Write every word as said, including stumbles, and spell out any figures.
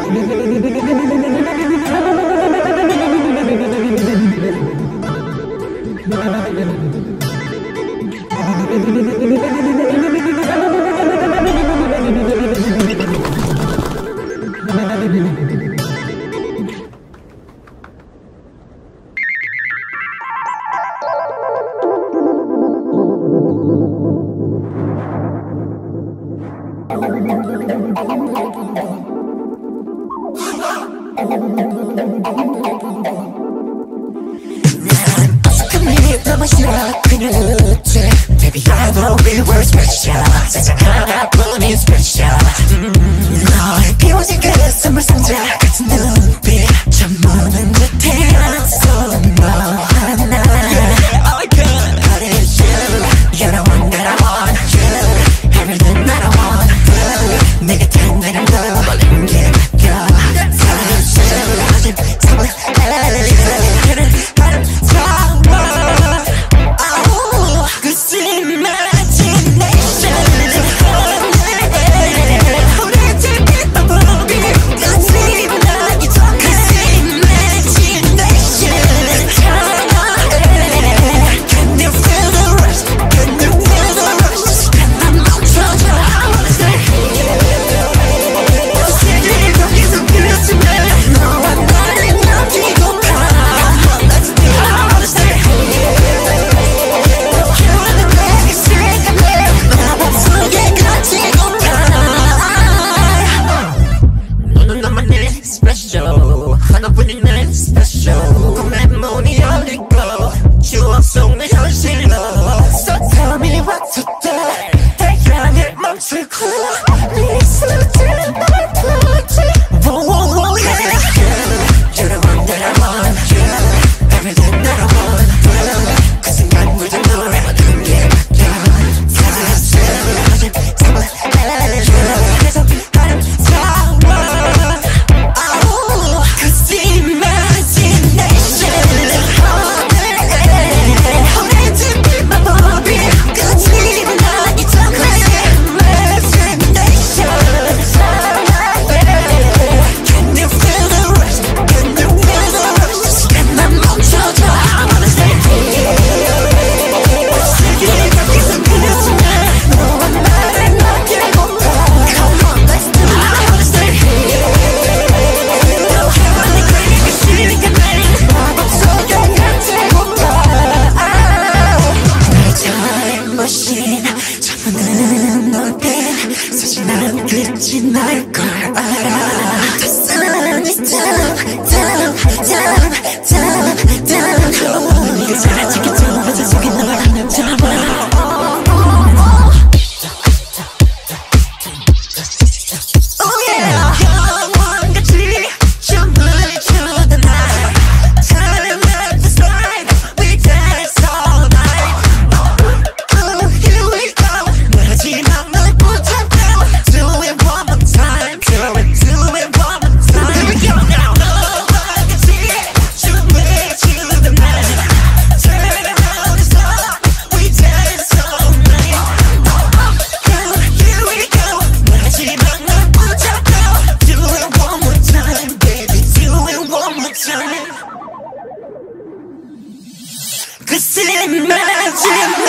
너무 싫어 그렇지 Baby I know we were special 세상 하나뿐인 special 너의 비워진 그 선물 상자 같은 눈빛 전무는 듯해 So no 하나 Oh my god But it's you You're the one that I want You Everything that I want You 내 곁에 내는 걸 멀리 게 하나뿐인 내 special 꿈의 문이 열리고 추억 속 내 현실로 So tell me what to do 태양을 멈추고 네 수준을 멈추지 Whoa whoa whoa yeah You're the one that I want You Everything that I want You 그 순간 묻은 노래 모든 게 바뀌어 사실 사실 계속 아름다워 저는 너를 사실 난 끝이 날 걸 알아 The sun is down, down, down, down, down 네가 사라지기 전 회사 속에 널 하나 잡아 Cause imagine